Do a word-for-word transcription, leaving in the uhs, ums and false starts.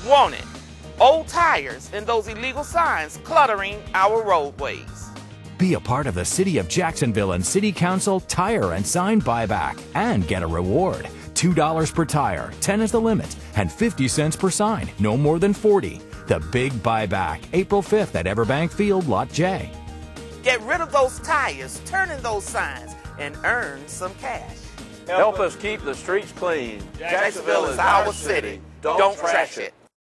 Wanted, old tires and those illegal signs cluttering our roadways. Be a part of the City of Jacksonville and City Council Tire and Sign Buyback and get a reward. two dollars per tire, ten is the limit, and fifty cents per sign, no more than forty. The Big Buyback, April fifth at Everbank Field, Lot J. Get rid of those tires, turn in those signs, and earn some cash. Help us keep the streets clean. Jacksonville is our city. Don't trash it.